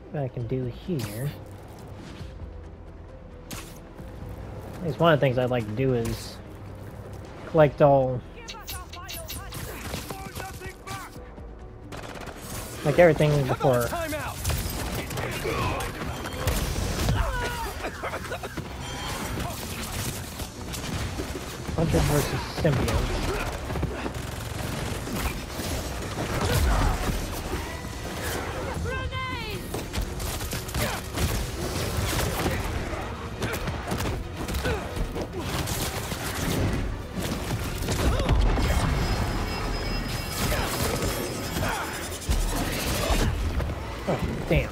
what I can do here. At least one of the things I'd like to do is collect all, like everything before. Hunter versus symbiote. Damn.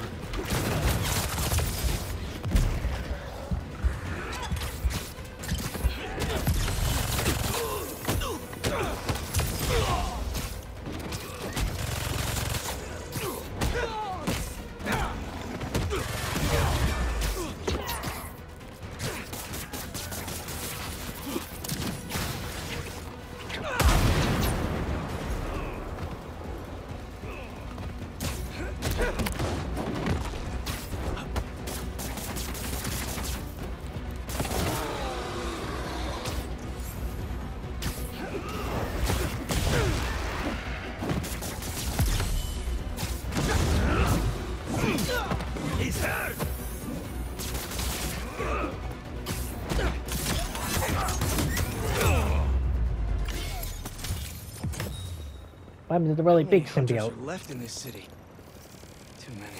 What happened to the really big symbiote? Left in this city. Too many.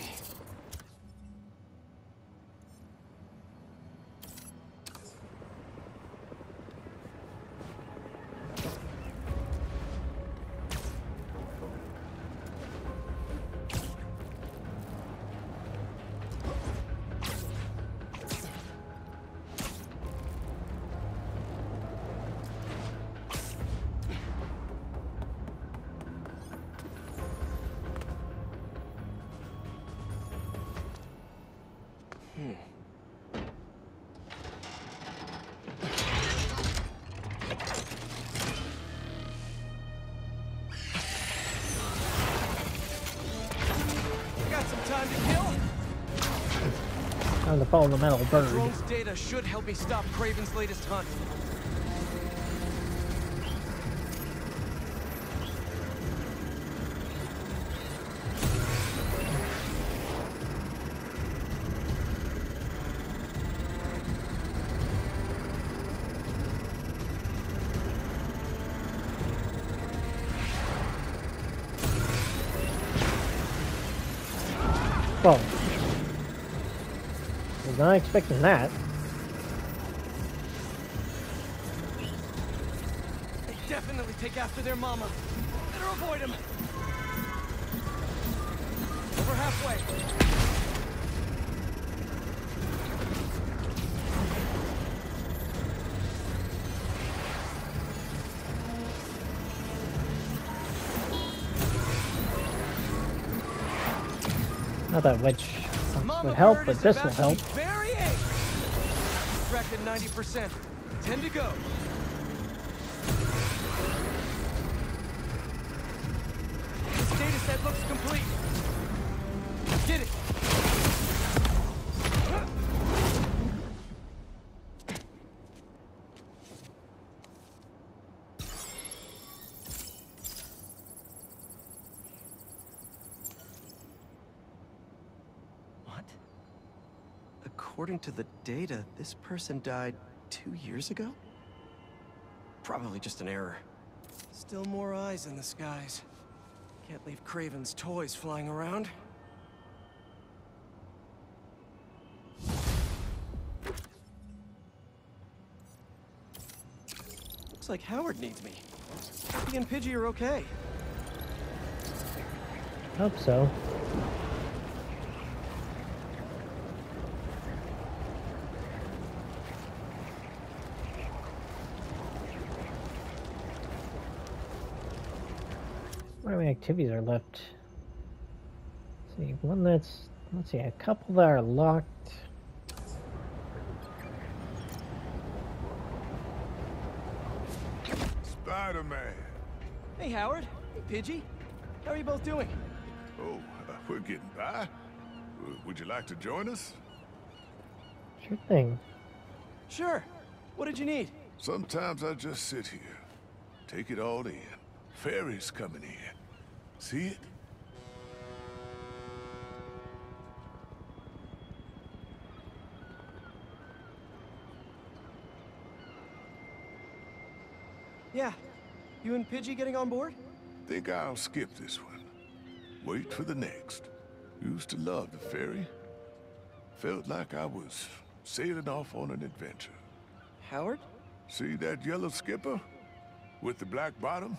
Time to follow the metal bird. Drone's data should help me stop Kraven's latest hunt. Whoa. Was not expecting that. They definitely take after their mama. Better avoid him. Over halfway. Not that which would help, but this will help. Tracked at 90%. 10 to go. This data set looks complete. Get it. According to the data, this person died 2 years ago? Probably just an error. Still more eyes in the skies. Can't leave Kraven's toys flying around. Looks like Howard needs me. He and Pidgey are okay. Hope so. How many activities are left? Let's see, one that's, let's see, a couple that are locked. Spider-Man. Hey, Howard. Hey, Pidgey. How are you both doing? Oh, we're getting by. Would you like to join us? Sure thing. Sure. What did you need? Sometimes I just sit here, take it all in. Ferry's coming in. See it? Yeah. You and Pidgey getting on board? Think I'll skip this one. Wait for the next. Used to love the ferry. Felt like I was sailing off on an adventure. Howard? See that yellow skipper? With the black bottom?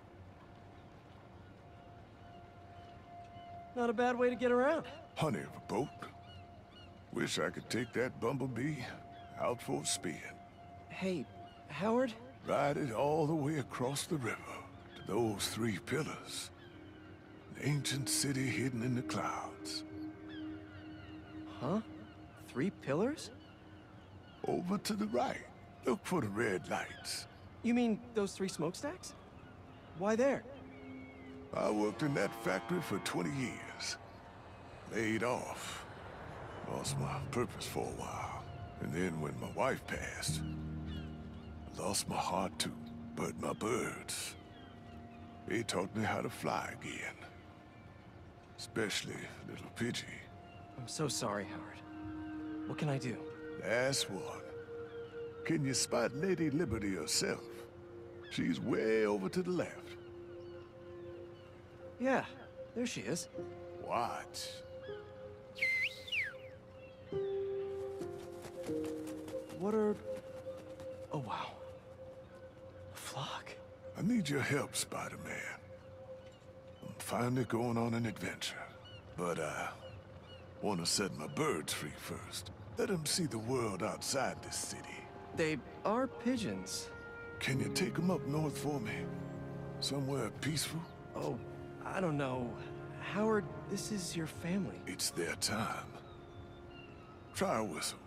Not a bad way to get around. Honey of a boat. Wish I could take that bumblebee out for a spin. Hey, Howard? Ride it all the way across the river to those 3 pillars. An ancient city hidden in the clouds. Huh? 3 pillars? Over to the right. Look for the red lights. You mean those 3 smokestacks? Why there? I worked in that factory for 20 years. Laid off. Lost my purpose for a while. And then when my wife passed, I lost my heart too. But my birds, they taught me how to fly again. Especially little Pidgey. I'm so sorry, Howard. What can I do? Last one. Can you spot Lady Liberty herself? She's way over to the left. Yeah, there she is. Watch. What are... Oh, wow. A flock. I need your help, Spider-Man. I'm finally going on an adventure. But I want to set my birds free first. Let them see the world outside this city. They are pigeons. Can you take them up north for me? Somewhere peaceful? Oh, I don't know. Howard, this is your family. It's their time. Try a whistle.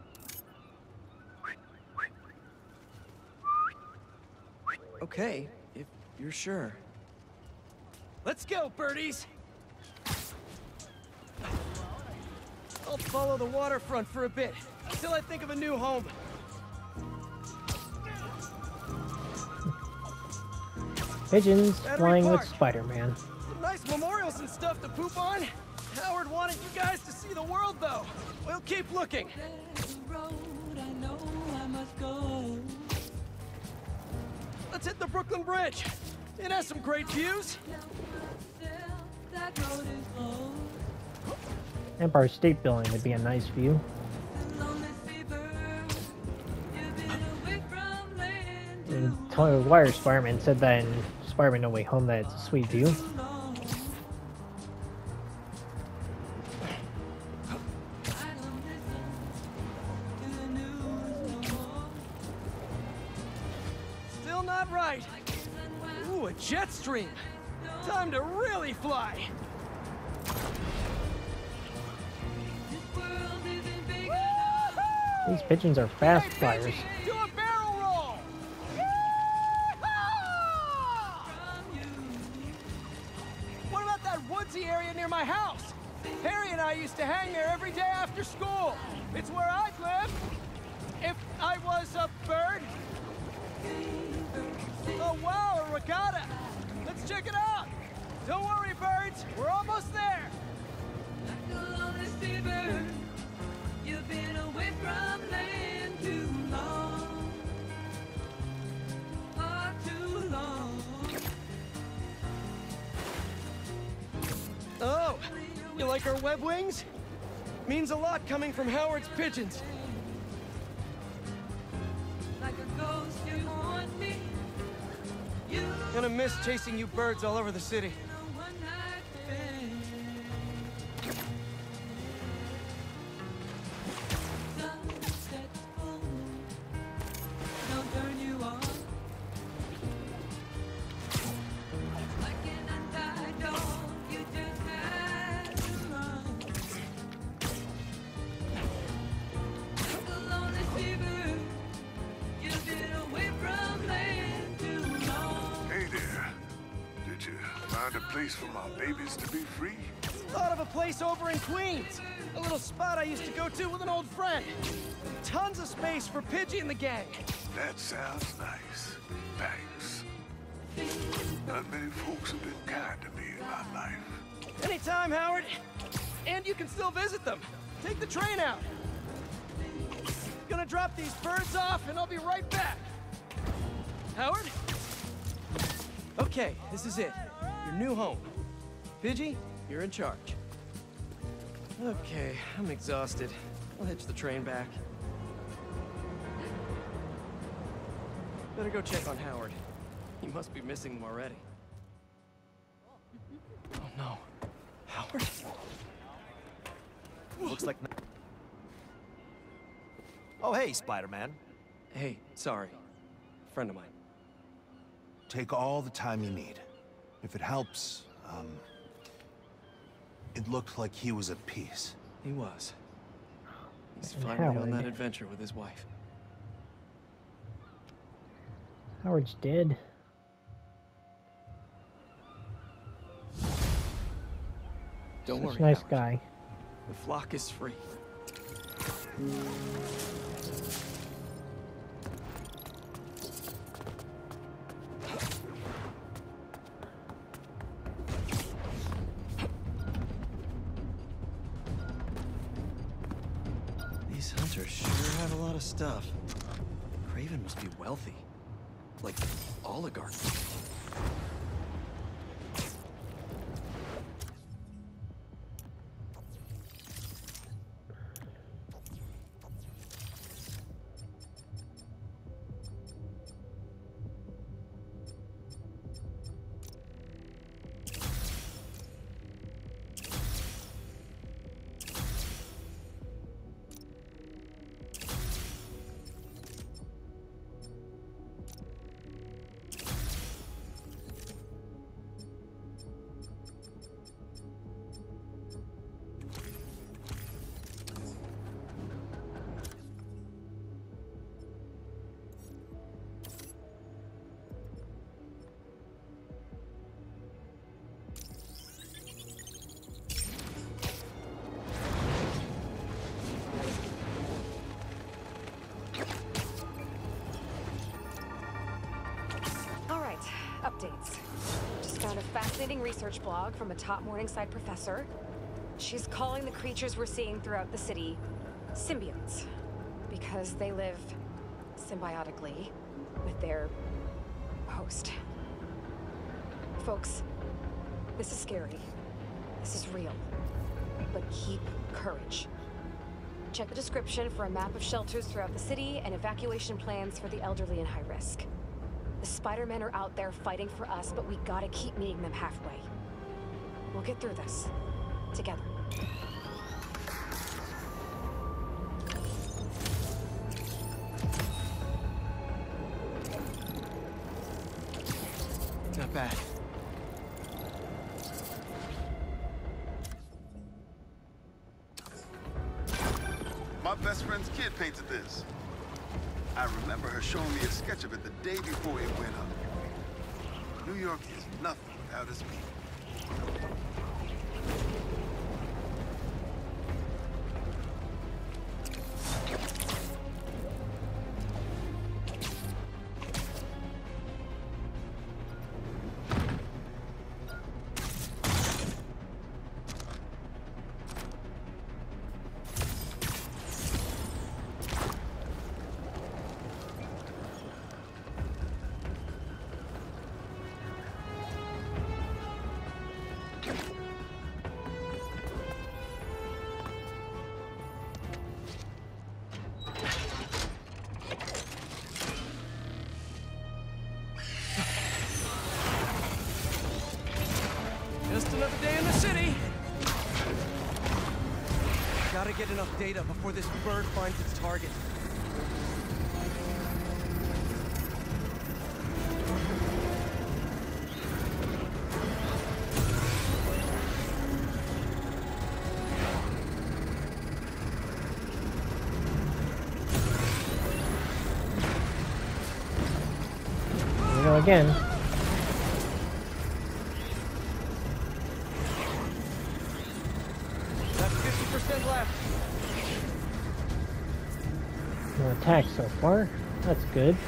Okay, if you're sure. Let's go, birdies! I'll follow the waterfront for a bit, until I think of a new home. Pigeons Battery flying with Park. Spider-Man. Nice memorials and stuff to poop on. Howard wanted you guys to see the world, though. We'll keep looking. There's a road I know I must go. Let's hit the Brooklyn Bridge. It has some great views. That road is closed. Empire State Building would be a nice view. The lonely fever. You've been away from land And too Tony Wire Spider-Man said that in Spider-Man No Way Home that it's a sweet view. long. I don't listen to the news no more. Still not right. Like isn't well. Ooh, a jet stream. Time to really fly. This world isn't big These pigeons are fast Hey, flyers. Pidgey, do a barrel roll. Yeehaw! from you. What about that woodsy area near my house? Harry and I used to hang there every day after school. It's where I'd live. If I was a bird. Oh, wow, a regatta. Let's check it out. Don't worry, birds. We're almost there. Like the lonely fever. You've been away from land too long. Far too long. Oh, you like our web wings? Means a lot coming from Howard's pigeons. Like a ghost you haunt me. You Gonna miss chasing you birds all over the city. know one night stand. Sunset home. Don't turn you on. Like an untied dog, you just had to run. Like a lonely fever. You've been away from land too long. Hey there. Did you find a place for my babies to be free? Thought of a place over in Queens. A little spot I used to go to with an old friend. Tons of space for Pidgey and the gang. That sounds nice. Thanks. Not many folks have been kind to me in my life. Anytime, Howard. And you can still visit them. Take the train out. Gonna drop these birds off and I'll be right back. Howard? Okay, this is it. Your new home. Pidgey, you're in charge. Okay, I'm exhausted. I'll hitch the train back. Better go check on Howard. He must be missing them already. Oh no. Howard? Looks like... Oh, hey, Spider-Man. Hey, sorry. Friend of mine. Take all the time you need. If it helps, it looked like he was at peace. He was. He's And finally on Howard. that adventure with his wife. Howard's dead. Don't Such worry, a nice Howard. guy. The flock is free. These hunters sure have a lot of stuff. Craven must be wealthy. Like, oligarch. Updates. Just found a fascinating research blog from a top Morningside professor. She's calling the creatures we're seeing throughout the city symbiotes, because they live symbiotically with their host. Folks, this is scary. This is real. But keep courage. Check the description for a map of shelters throughout the city and evacuation plans for the elderly and high risk. The Spider-Men are out there fighting for us, but we gotta keep meeting them halfway. We'll get through this. Together. Not bad. My best friend's kid painted this. I remember her showing me a sketch of it the day before it went up. New York is nothing without its people. Just another day in the city. Gotta get enough data before this bird finds its target. Here we go again. That's 50% left. No attacks so far. That's good.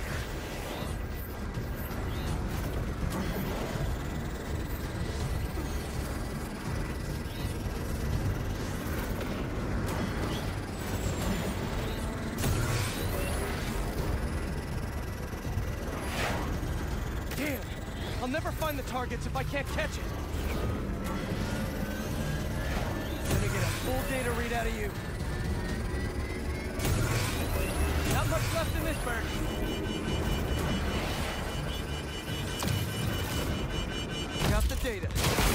Damn! I'll never find the targets if I can't catch it. Let me get a full data read out of you. Not much left in this bird. Got the data.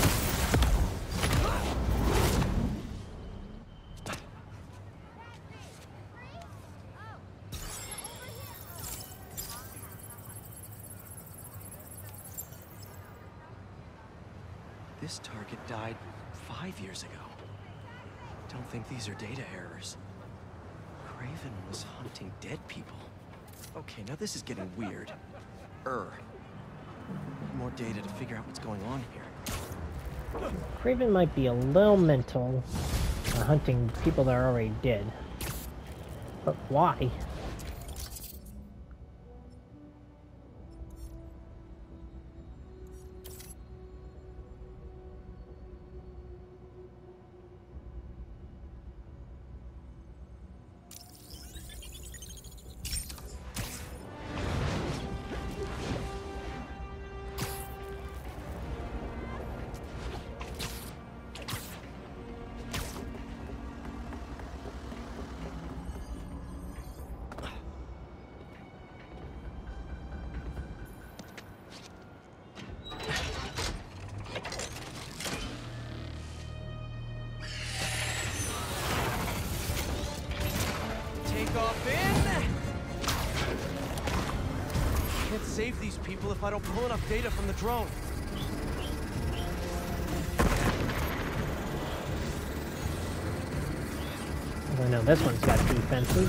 This target died 5 years ago. Don't think these are data errors. Craven was hunting dead people. Okay, now this is getting weird. More data to figure out what's going on here. Craven might be a little mental hunting people that are already dead. But why? Off in! Can't save these people if I don't pull enough data from the drone. I know this one's got defenses.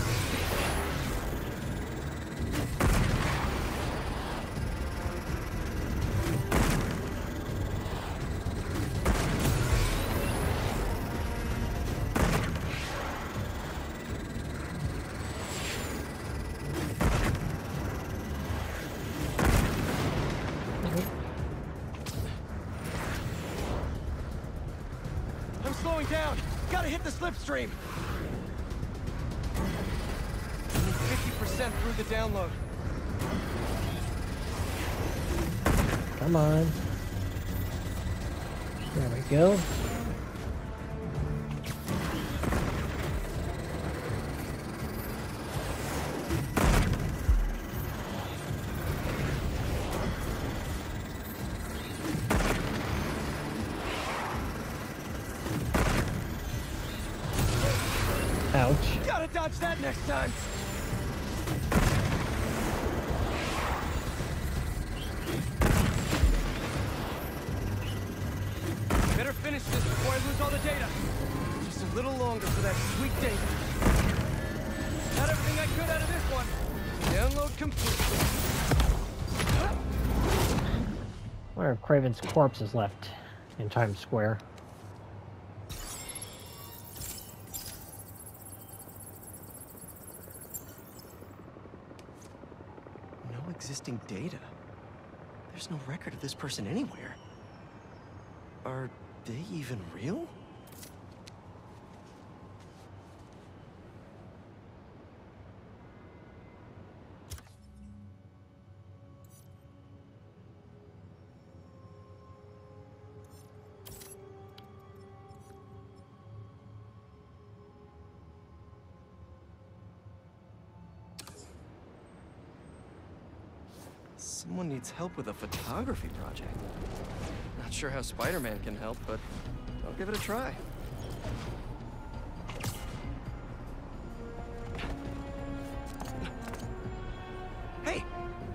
Slowing down. Gotta hit the slipstream. Only 50% through the download. Come on. There we go. Ouch. Gotta dodge that next time. Better finish this before I lose all the data. Just a little longer for that sweet data. Got everything I could out of this one. Download complete. Wonder if Craven's corpse is left in Times Square. Existing data. There's no record of this person anywhere. Are they even real? Someone needs help with a photography project. Not sure how Spider-Man can help, but I'll give it a try. Hey!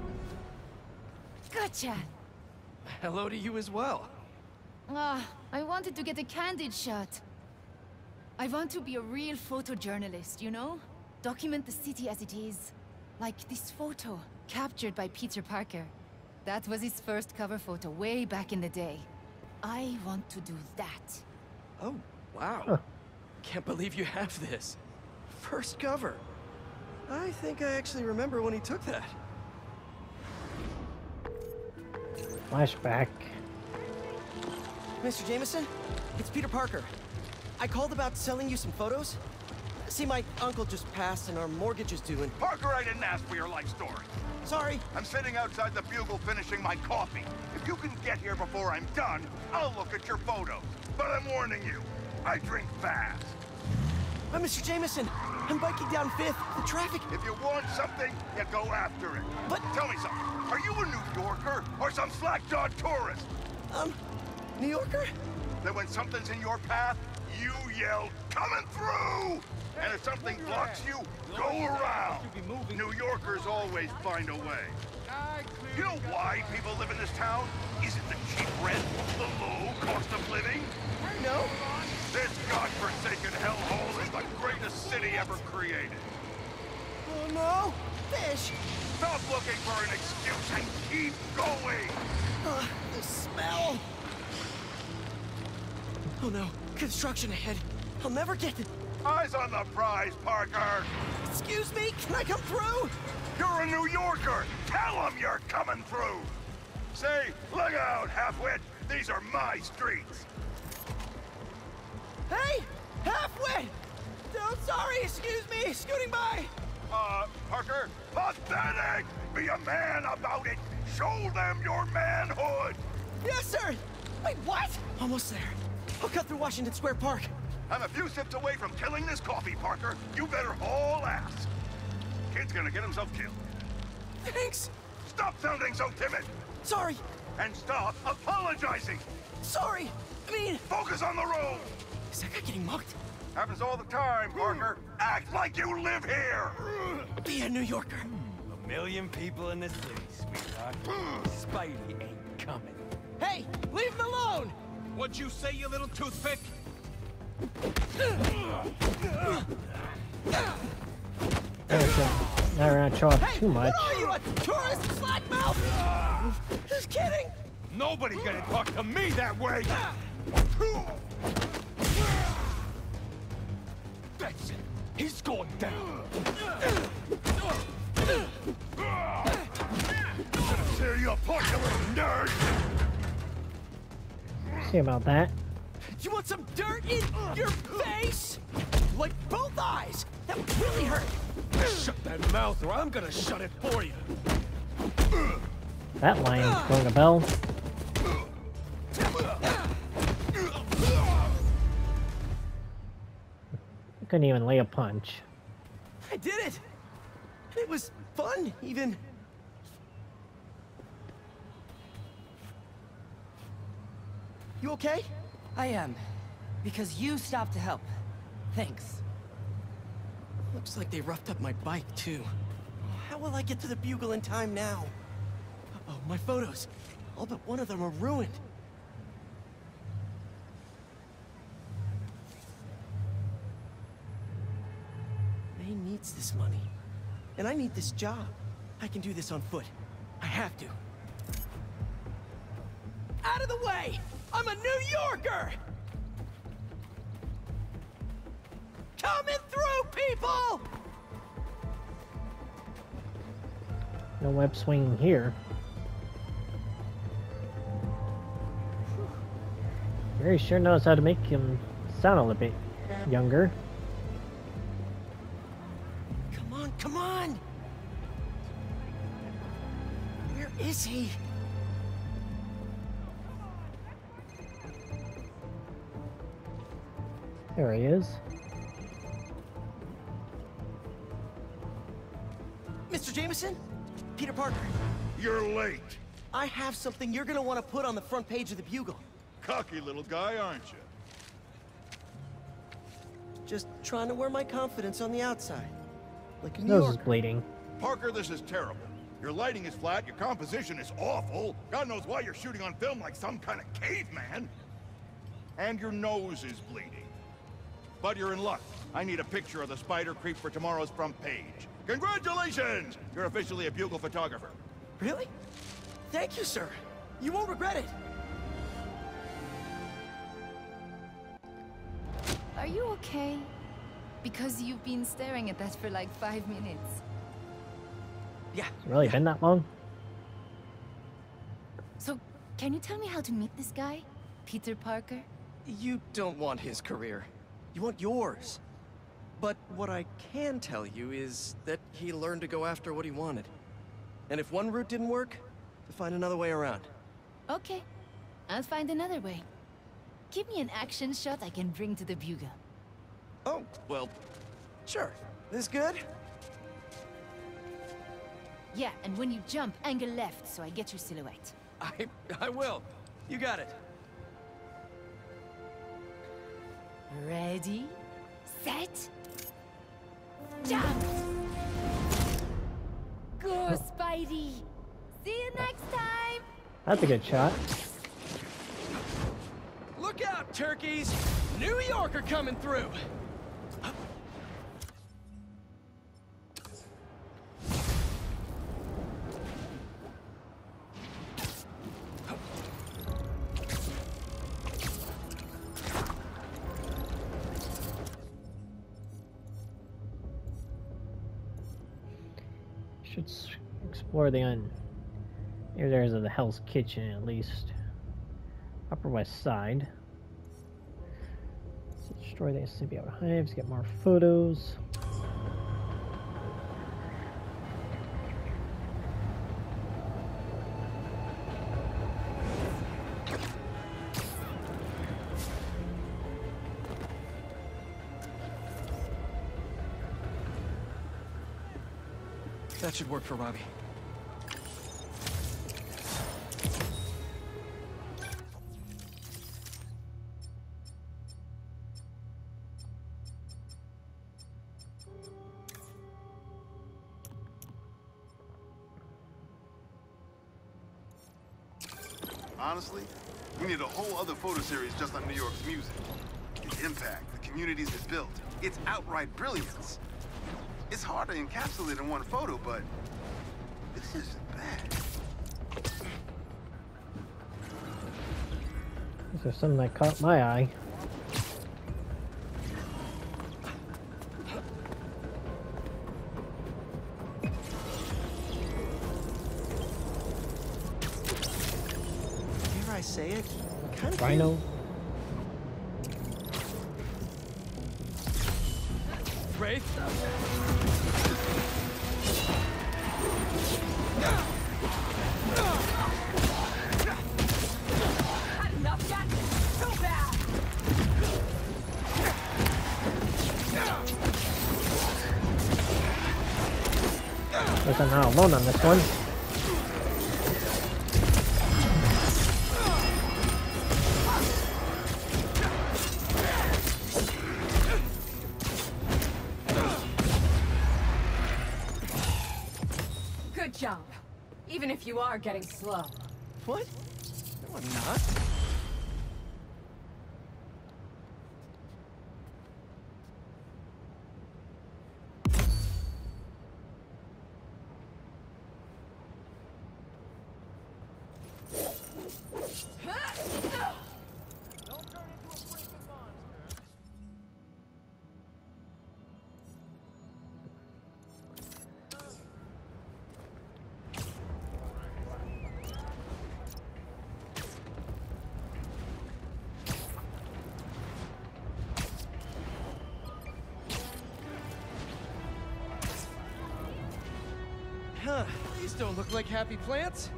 Gotcha! Hello to you as well. I wanted to get a candid shot. I want to be a real photojournalist, you know? Document the city as it is. Like this photo, captured by Peter Parker. That was his first cover photo way back in the day. I want to do that. Oh, wow. Huh. Can't believe you have this. First cover. I think I actually remember when he took that. Flashback. Mr. Jameson, it's Peter Parker. I called about selling you some photos. See, my uncle just passed and our mortgage is due and... Parker, I didn't ask for your life story. Sorry. I'm sitting outside the Bugle finishing my coffee. If you can get here before I'm done, I'll look at your photos. But I'm warning you, I drink fast. Mr. Jameson, I'm biking down 5th. The traffic... If you want something, you go after it. But... Tell me something. Are you a New Yorker or some slack-jawed tourist? New Yorker? Then when something's in your path, you yell, "Coming through!" And if something blocks you, go around. New Yorkers always find a way. You know why people live in this town? Is it the cheap rent? The low cost of living? No. This godforsaken hellhole is the greatest city ever created. Oh no! Fish! Stop looking for an excuse and keep going! The smell! Oh no, construction ahead. I'll never get it. Eyes on the prize, Parker! Excuse me, can I come through? You're a New Yorker! Tell them you're coming through! Say, look out, halfwit! These are my streets! Hey! Halfwit! Oh, sorry, excuse me, scooting by! Parker, pathetic! Be a man about it! Show them your manhood! Yes, sir! Wait, what? Almost there. I'll cut through Washington Square Park. I'm a few sips away from killing this coffee, Parker. You better haul ass. Kid's gonna get himself killed. Thanks! Stop sounding so timid! Sorry! And stop apologizing! Sorry! I mean... Focus on the road! Is that guy getting mugged? Happens all the time, Parker. Act like you live here! Be a New Yorker. A million people in the city, sweetheart. Spidey ain't coming. Hey! Leave him alone! What'd you say, you little toothpick? There we go. Now we're gonna show off too much. What are you, a tourist slackmouth? Just kidding! Nobody's gonna talk to me that way! That's it. He's going down. Tear you apart, you little nerd! See about that. You want some dirt in your face? Like both eyes! That would really hurt! Shut that mouth or I'm gonna shut it for you. That lion's going a bell. I couldn't even lay a punch. I did it! It was fun, even. You okay? I am. Because you stopped to help. Thanks. Looks like they roughed up my bike, too. How will I get to the Bugle in time now? Uh-oh, my photos. All but one of them are ruined. May needs this money. And I need this job. I can do this on foot. I have to. Out of the way! I'm a New Yorker! Coming through, people! No web swinging here. Gary sure knows how to make him sound a little bit younger. Come on, come on! Where is he? There he is. Mr. Jameson? Peter Parker. You're late. I have something you're gonna want to put on the front page of the Bugle. Cocky little guy, aren't you? Just trying to wear my confidence on the outside. Like a New Nose is Yorker. bleeding. Parker, this is terrible. Your lighting is flat, your composition is awful. God knows why you're shooting on film like some kind of caveman. And your nose is bleeding. But you're in luck. I need a picture of the spider creep for tomorrow's front page. Congratulations! You're officially a Bugle photographer. Really? Thank you, sir. You won't regret it. Are you okay? Because you've been staring at that for like 5 minutes. Yeah. It's really been that long? So, can you tell me how to meet this guy? Peter Parker? You don't want his career. You want yours. But what I can tell you is that he learned to go after what he wanted. And if one route didn't work, to find another way around. Okay, I'll find another way. Give me an action shot I can bring to the bugle. Oh, well, sure. This good? Yeah, and when you jump, angle left so I get your silhouette. I will. You got it. Ready, set, jump! Go, Spidey! See you next time! That's a good shot. Look out, turkeys! New Yorker coming through! Should explore the areas of the Hell's Kitchen at least. Upper West Side. Let's destroy the symbiote hives, get more photos. That should work for Robbie. Honestly, we need a whole other photo series just on New York's music. The impact the communities have built, its outright brilliance. It's hard to encapsulate in one photo, but this isn't bad. This is something that caught my eye. Dare I say it? Kind of Rhino. Wraith? Enough yet? So bad! Guess I'm not alone on this one. Good job. Even if you are getting slow. What? No, I'm not. Huh, these don't look like happy plants.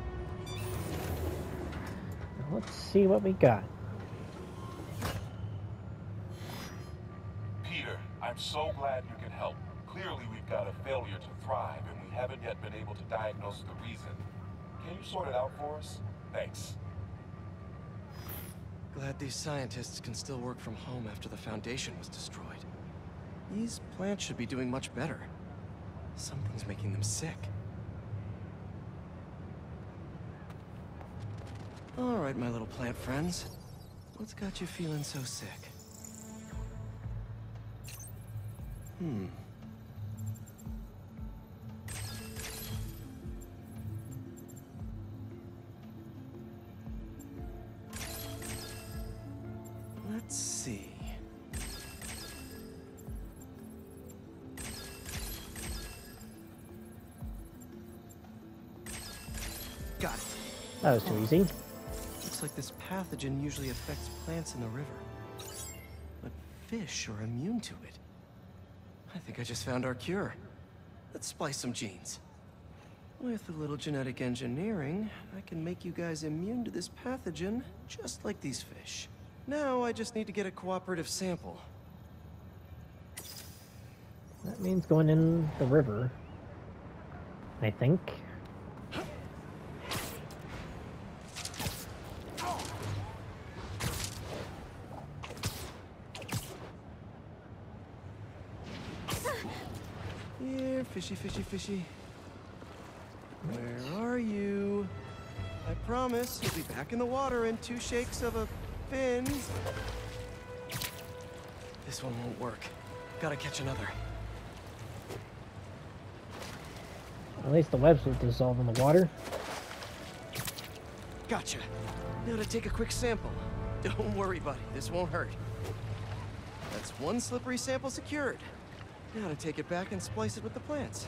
Let's see what we got. Peter, I'm so glad you can help. Clearly we've got a failure to thrive, and we haven't yet been able to diagnose the reason. Can you sort it out for us? Thanks. Glad these scientists can still work from home after the Foundation was destroyed. These plants should be doing much better. Something's making them sick. All right, my little plant friends. What's got you feeling so sick? Let's see. Got it. That was too easy. Looks like this pathogen usually affects plants in the river. But fish are immune to it. I think I just found our cure. Let's splice some genes. With a little genetic engineering, I can make you guys immune to this pathogen, just like these fish. Now I just need to get a cooperative sample. That means going in the river, I think. Here, fishy, fishy, fishy. Where are you? I promise you'll be back in the water in 2 shakes of a fin. This one won't work. Gotta catch another. At least the webs will dissolve in the water. Gotcha. Now to take a quick sample. Don't worry, buddy. This won't hurt. That's 1 slippery sample secured. Now to take it back and splice it with the plants.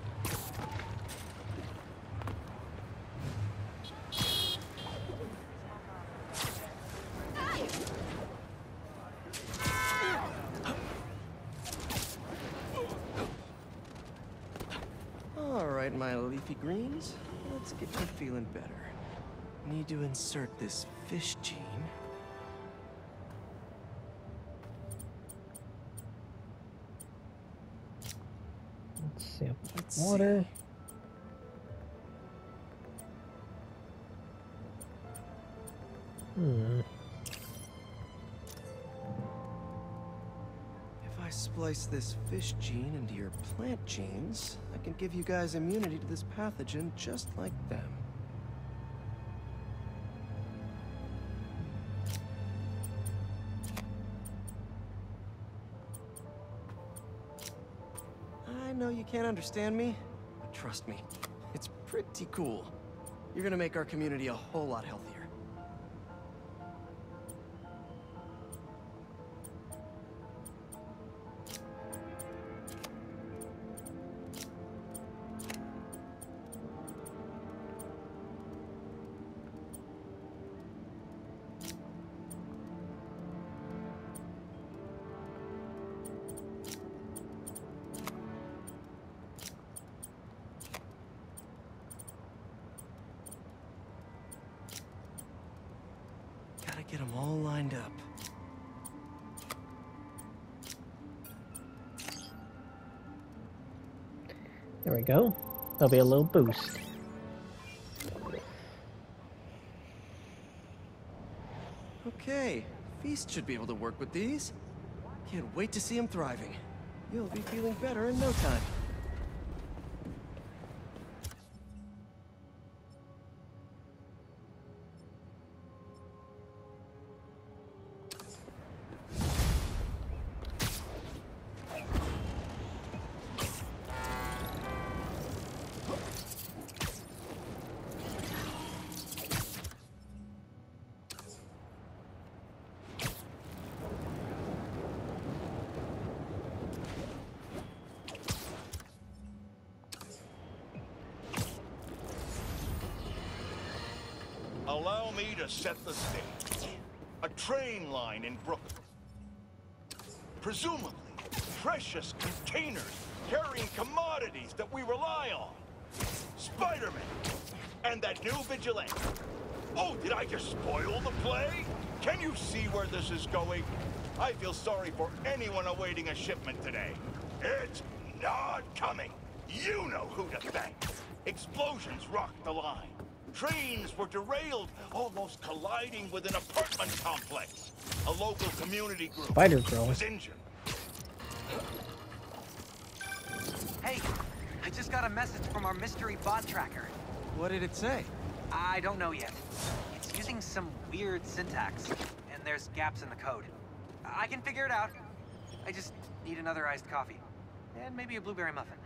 All right, my leafy greens. Let's get you feeling better. Need to insert this fish gene. Let's sample water. If I splice this fish gene into your plant genes, I can give you guys immunity to this pathogen just like them. I know you can't understand me, but trust me, it's pretty cool. You're gonna make our community a whole lot healthier. Get them all lined up. There we go. There'll be a little boost. Okay, Feast should be able to work with these. Can't wait to see him thriving. You'll be feeling better in no time. Allow me to set the stage. A train line in Brooklyn. Presumably, precious containers carrying commodities that we rely on. Spider-Man! And that new vigilante. Oh, did I just spoil the play? Can you see where this is going? I feel sorry for anyone awaiting a shipment today. It's not coming. You know who to thank. Explosions rocked the line. Trains were derailed, almost colliding with an apartment complex. A local community group Spider-Girl was injured. Hey, I just got a message from our mystery bot tracker. What did it say? I don't know yet. It's using some weird syntax, and there's gaps in the code. I can figure it out. I just need another iced coffee. And maybe a blueberry muffin.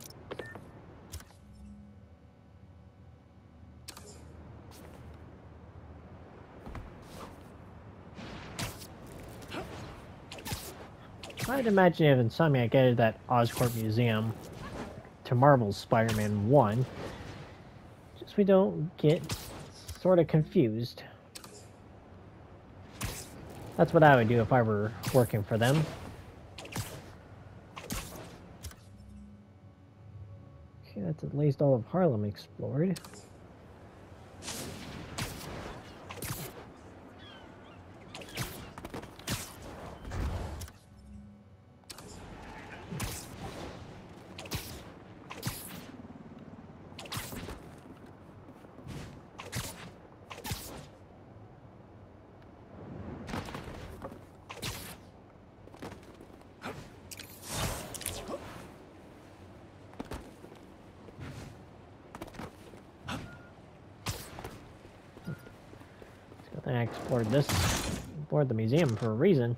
I'd imagine if Insomniac added that Oscorp Museum to Marvel's Spider-Man 1, Just we don't get sort of confused. That's what I would do if I were working for them. Okay, that's at least all of Harlem explored. I explored the museum for a reason.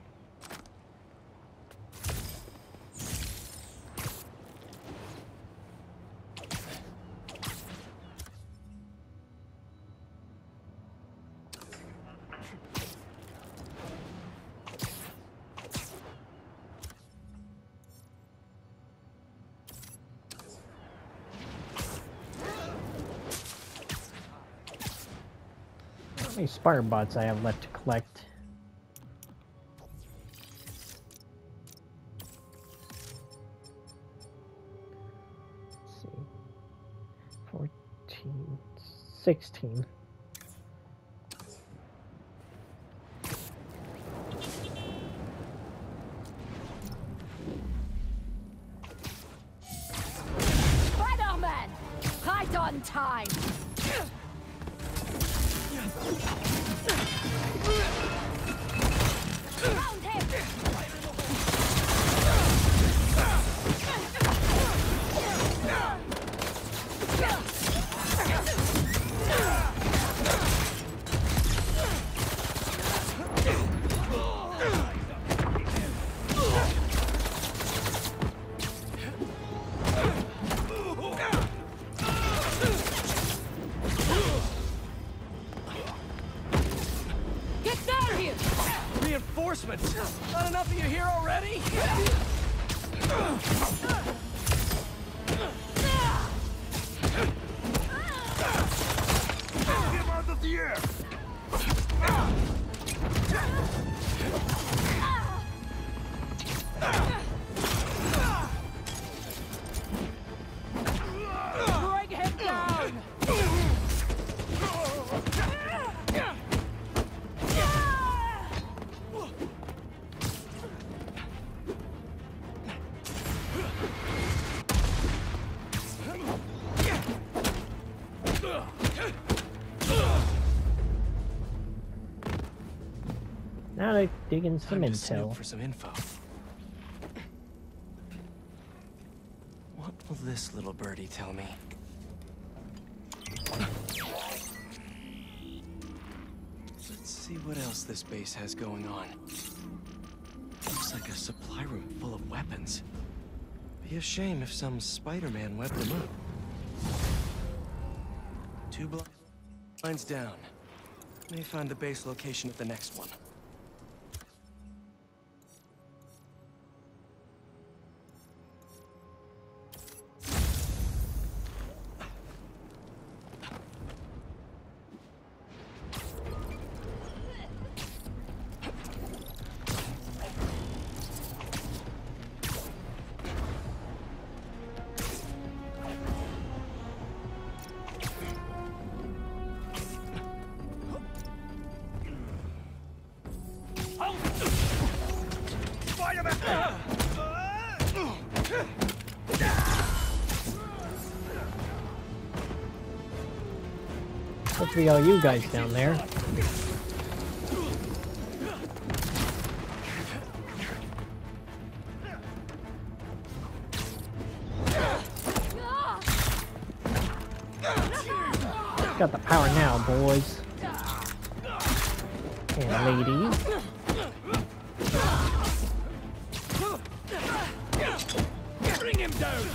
How many Spire bots I have left to collect? Let's see. 14, 16. Spider-Man! Right on time! Found him! Get down here! Reinforcements! Not enough of you here already? Get him out of the air! Bring him down! Now they're digging some Time to snoop intel. for some info. What will this little birdie tell me? Let's see what else this base has going on. Looks like a supply room full of weapons. Be a shame if some Spider-Man webbed them up. 2 blinds down. May find the base location at the next one. Let's be all you guys down there. Got the power now, boys and ladies. Bring him down!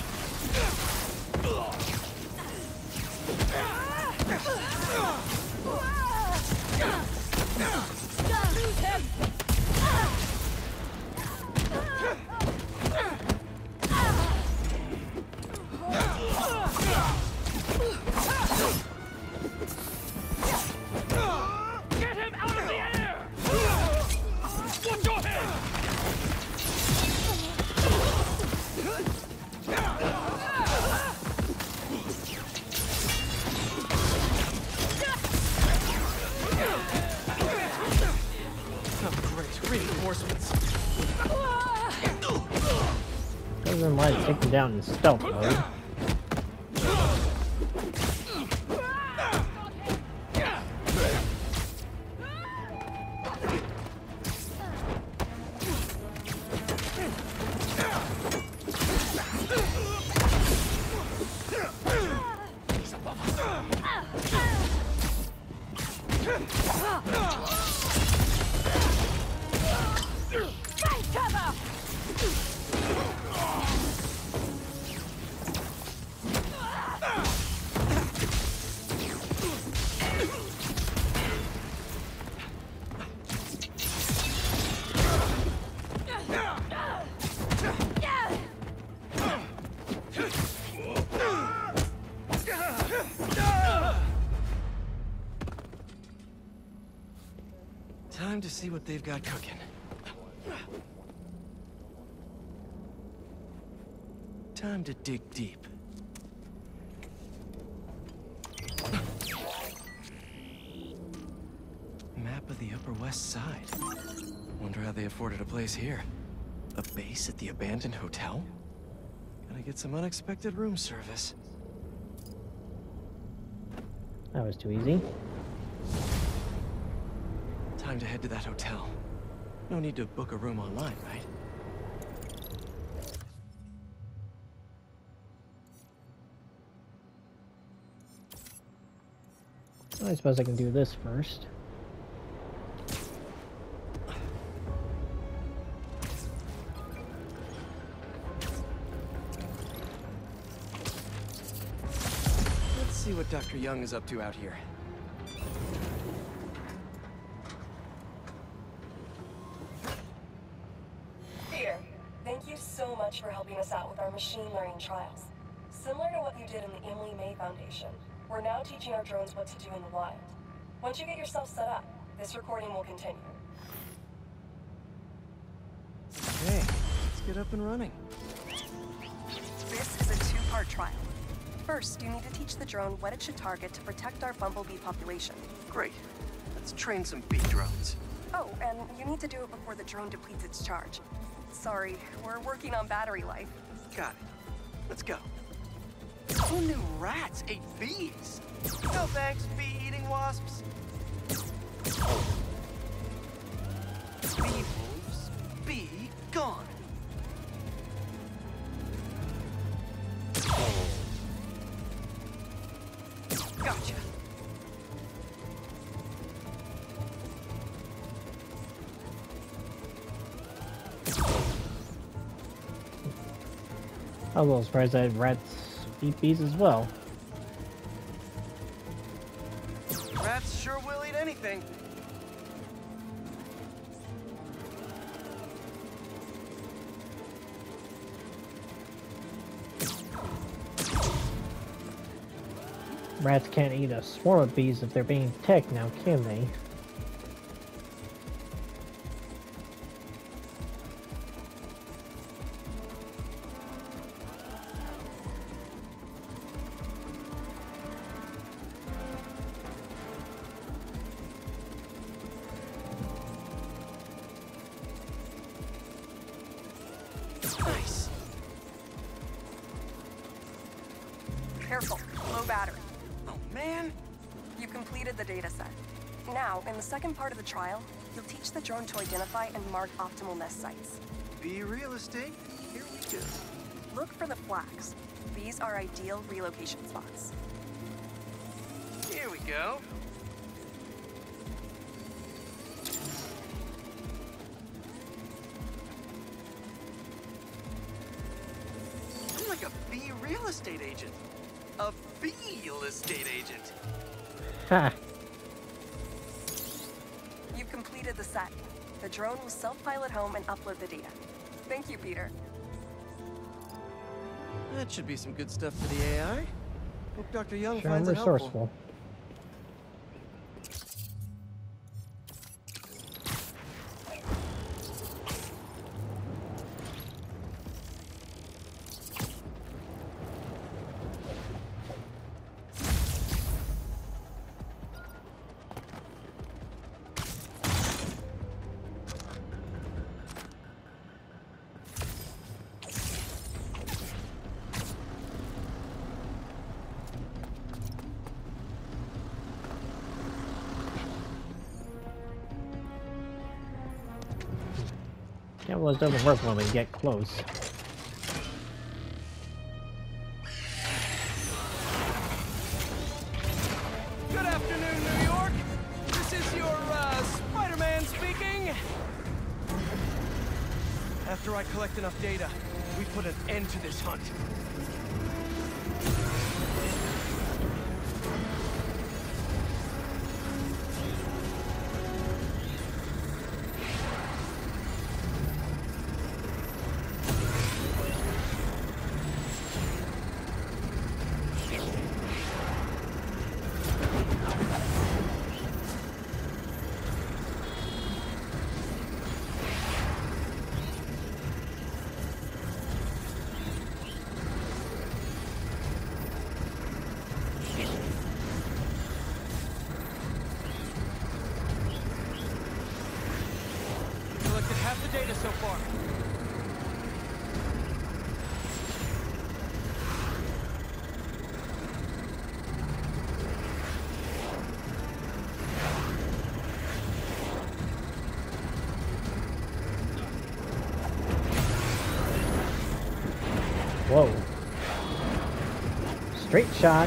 Then why take him down in stealth mode? Time to see what they've got cooking. Time to dig deep. Map of the Upper West Side. Wonder how they afforded a place here. A base at the abandoned hotel? Gotta get some unexpected room service. That was too easy. Time to head to that hotel. No need to book a room online, right? I suppose I can do this first. Let's see what Dr. Young is up to out here. Peter, thank you so much for helping us out with our machine learning trials. Similar to what you did in the Emily May Foundation, we're now teaching our drones what to do in the wild. Once you get yourself set up, this recording will continue. Okay, let's get up and running. This is a two-part trial. First, you need to teach the drone what it should target to protect our bumblebee population. Great. Let's train some bee drones. Oh, and you need to do it before the drone depletes its charge. Sorry, we're working on battery life. Got it. Let's go. Who knew rats ate bees? No thanks, bee-eating wasps. Bee wolves, be gone. Gotcha. I'm a little surprised that rats eat bees as well. Rats sure will eat anything. Rats can't eat a swarm of bees if they're being attacked now, can they? Nice. Careful, low battery. Oh, man. You completed the data set. Now, in the second part of the trial, you'll teach the drone to identify and mark optimal nest sites. Bee real estate? Here we go. Look for the flags. These are ideal relocation spots. Here we go. I'm like a bee real estate agent. A bee real estate agent. Ha! You've completed the set. The drone will self-pilot home and upload the data. Thank you, Peter. That should be some good stuff for the AI. Hope Dr. Young Sure, I'm finds it helpful. resourceful. Yeah, well, it doesn't work when we get close. Good afternoon, New York. This is your, Spider-Man speaking. After I collect enough data, we put an end to this hunt. Collected half the data so far. Whoa. Straight shot.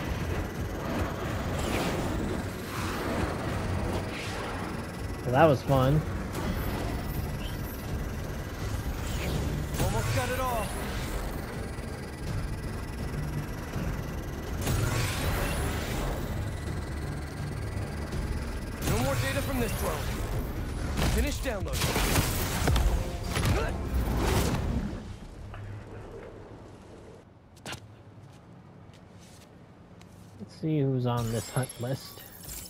Well, that was fun. Almost got it all. No more data from this drone. Finish downloading. Let's see who's on this hunt list.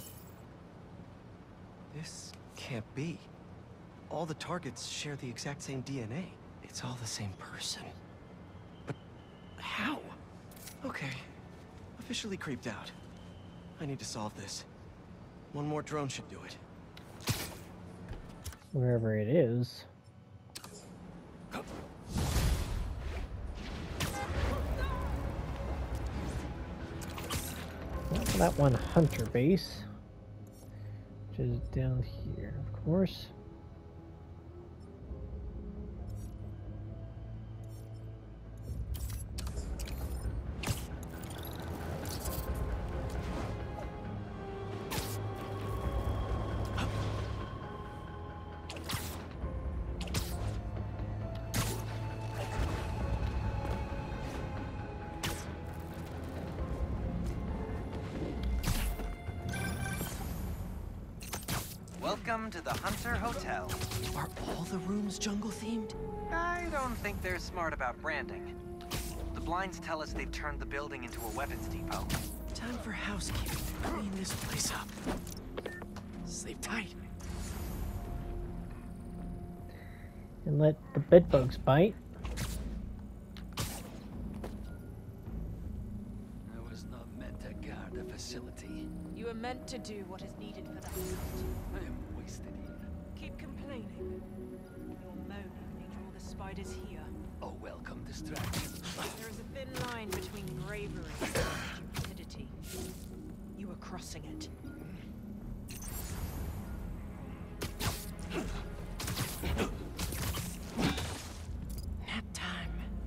This can't be. All the targets share the exact same DNA. It's all the same person. But how? Okay. Officially creeped out. I need to solve this. One more drone should do it. Wherever it is. Not for that one hunter base, which is down here, of course. Welcome to the Hunter Hotel. Are all the rooms jungle-themed? I don't think they're smart about branding. The blinds tell us they've turned the building into a weapons depot. Time for housekeeping to clean this place up. Sleep tight. And let the bedbugs bite. I was not meant to guard the facility. You are meant to do what is needed for the hunt. I am wasted here. Keep complaining. Your moaning may draw the spiders here. A welcome distraction. There is a thin line between bravery and stupidity. You are crossing it. Nap time.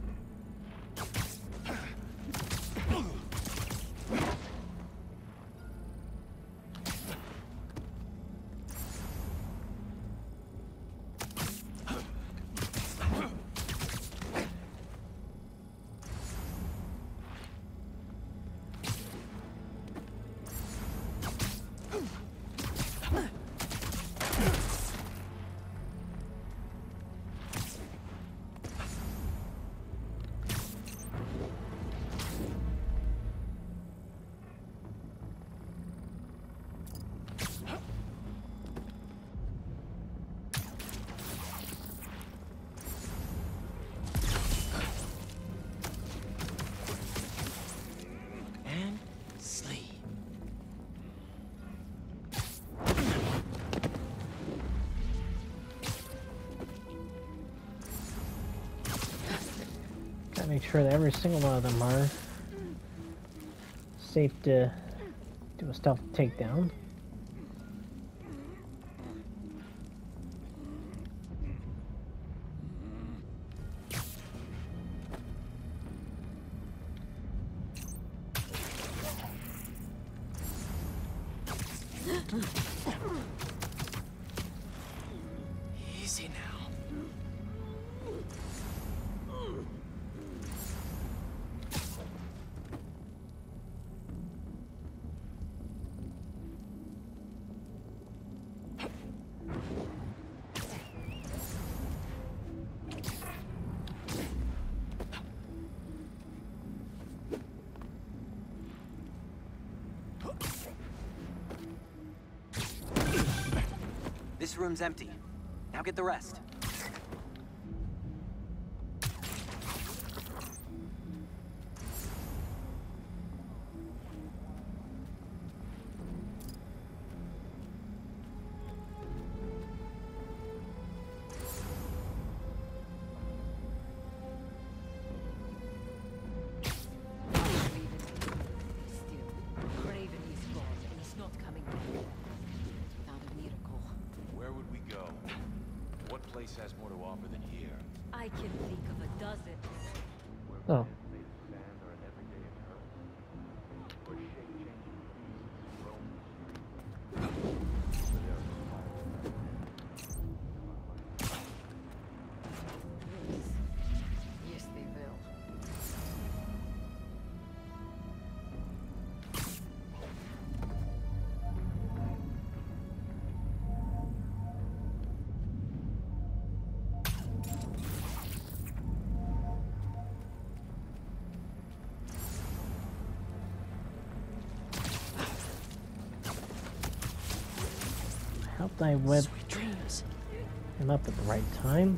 Make sure that every single one of them are safe to do a stealth takedown. Easy now. This room's empty. Now get the rest. Has more to offer than here. I can think of a dozen. Oh. Yes, they will. Help thy web Sweet dreams. him up at the right time.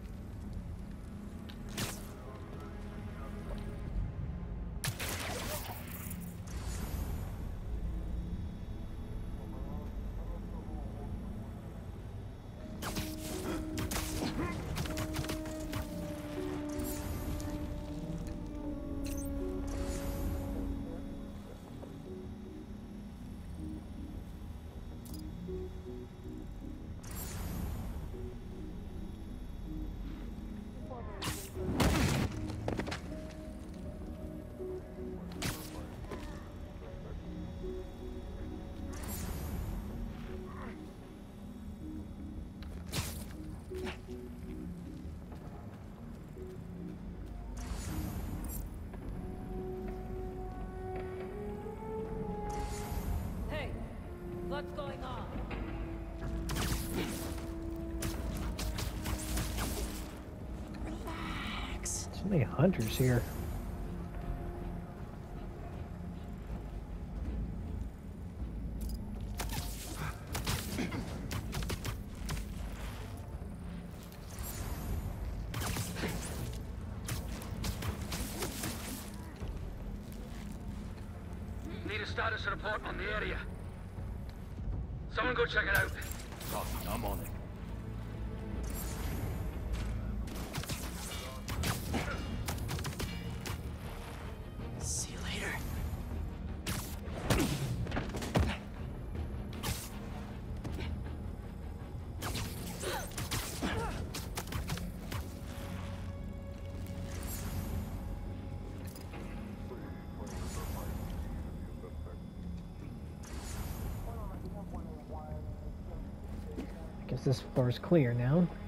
Hey, what's going on? Relax. So many hunters here. Need a status report on the area. Someone go check it out. Copy, I'm on it. See you later. I guess this floor is clear now.